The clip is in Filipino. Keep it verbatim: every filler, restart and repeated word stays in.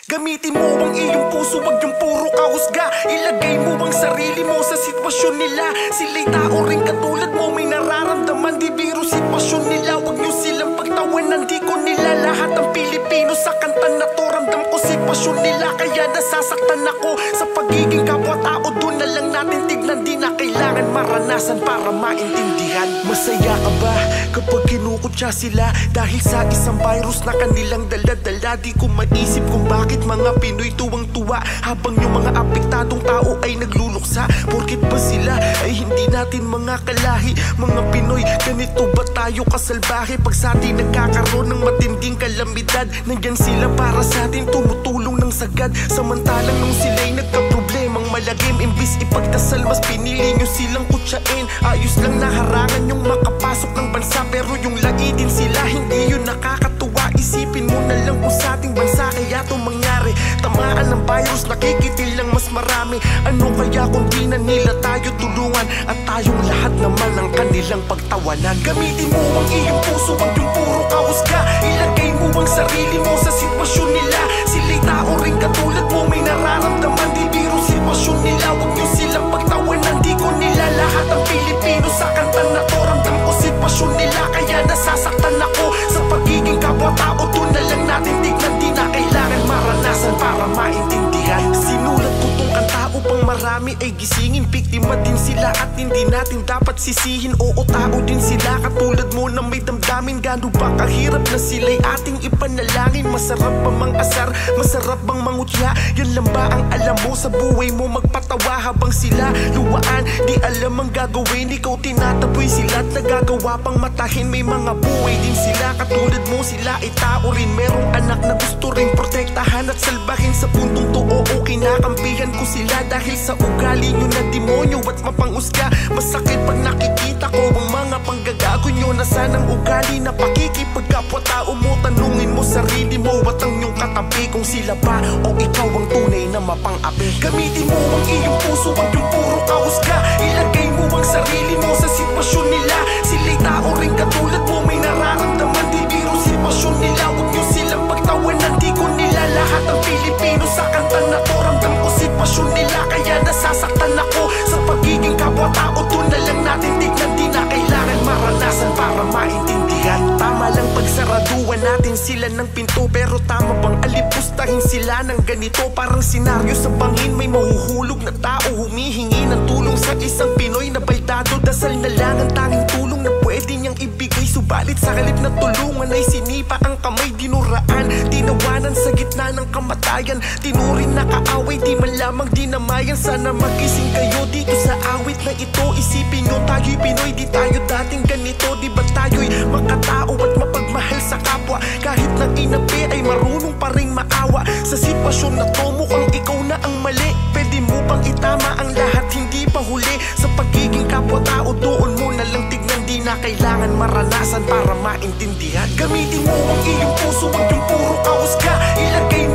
Gamitin mo ang iyong puso, wag yung puro kahusga. Ilagay mo ang sarili mo sa sitwasyon nila. Sila'y tao rin katulad mo, may nararamdaman, di biro sitwasyon nila. Wag nyo silang pagtawanan, di ko nila lahat ang Pilipino. Sa kanta na to, ramdam ko sitwasyon nila, kaya nasasaktan ako. Sa pagiging kapwa-tao, doon na lang natin tignan. Di na kailangan maranasan para maintindihan. Masaya ka ba kapag kinukutya sila dahil sa isang virus na kanilang dala-dala? Di ko maisip kung bakit mga Pinoy tuwang-tuwa habang yung mga apektadong tao ay nagluluksa. Porkit ba sila ay hindi natin mga kalahi? Mga Pinoy, ganito ba tayo kasalbahe? Pag sa atin nagkakaroon ng matinding kalamidad, nandyan sila para sa atin, tumutulong ng sagad. Samantalang nung sila'y nagka-problemang malagim, imbis ipagdasal mas pinili nyo silang kutsain. Ayos lang na harangan yung makapasok ng bansa, pero yung lagi din sila, hindi yun nakakatuwa. Isipin mo na lang kung sa ating bansa kaya to mangyari. Tamaan ng virus, nakikitil lang mas marami. Ano kaya kung di na nila tayo tulungan at tayong lahat naman ang kanilang pagtawanan? Gamitin mo ang iyong puso, wag yung puro kahusga. Ilagay mo ang sarili mo sa sitwasyon nila. Sila'y tao rin katulad mo, may nararamdaman, di biro sitwasyon nila. Wag nyo silang pagtawanan, di ko nila lahat ang Pilipino. Sa kanta na to, ramdam ko sitwasyon nila, kaya nasasaktan ako. Sa pagiging kapwa-tao, doon na lang natin tignan. Di na kailangan maranasan para maintindihan. Sinulat ko tong kanta upang marami ay gisingin. Biktima din sila at hindi natin dapat sisihin. Oo, tao din sila katulad mo na may damdamin. Gano ba kahirap na sila'y ating ipanalangin? Masarap ba mang asar? Masarap bang mangutya? Yan lang ba ang alam mo sa buhay mo? Magpatawa habang sila luwaan, di alam ang gagawin. Ikaw tinataboy sila at nagagawa pang matahin. May mga buhay din sila katulad mo, sila ay tao rin. Merong anak na gusto rin protektahan at salbahin. Sa puntong to, oo, kinakampihan ko sila dahil sa ugali nyo na demonyo at mapangusga. Masakit pag nakikita ko ang mga panggagago nyo na sanang ugali na pakikipagkapwa-tao mo. Tanungin mo sarili mo at ang iyong katabi kung sila ba o ikaw ang tunay na mapang-api. Gamitin mo ang iyong puso, wag yung puro kahusga. Ilagay mo ang sarili mo sa sitwasyon nila. Sila'y tao rin katulad mo, may nararamdaman, di biro sitwasyon nila. Wag nyo silang pagtawanan, di ko nila lahat ang Pilipino. Sa kanta na to, ramdam ko sitwasyon nila, kaya nasasaktan ako. Sa pagiging kapwa-tao, doon na lang natin tignan. Di na kailangan maranasan para maintindihan. Tama lang pagsaraduan natin sila ng pinto, pero tama bang alipustahin sila ng ganito? Parang senaryo sa bangin, may mahuhulog na tao humihingi ng tulong sa isang Pinoy na baldado. Dasal na lang ang tanging tulong na pwede niyang ibigay. Subalit sa halip na tulungan ay sinipa ang kamay, dinuraan, tinawanan sa gitna ng kamatayan. Tinurin na kaaway, di man lamang dinamayan. Sana magising kayo dito sa awit na ito. Isipin nyo tayo'y Pinoy, di tayo dating ganito. Di ba tayo'y makatao at mapagmahal sa kapwa? Kahit na inapi ay marunong pa rin maawa. Sa sitwasyon na to, mukhang ikaw na ang mali. Pwede mo bang itama ang lahat, hindi pa huli? Sa pagiging kapwa-tao, doon mo na lang tignan. Di na kailangan maranasan para maintindihan. Gamitin mo ang iyong puso, wag yung puro kahusga. Ilagay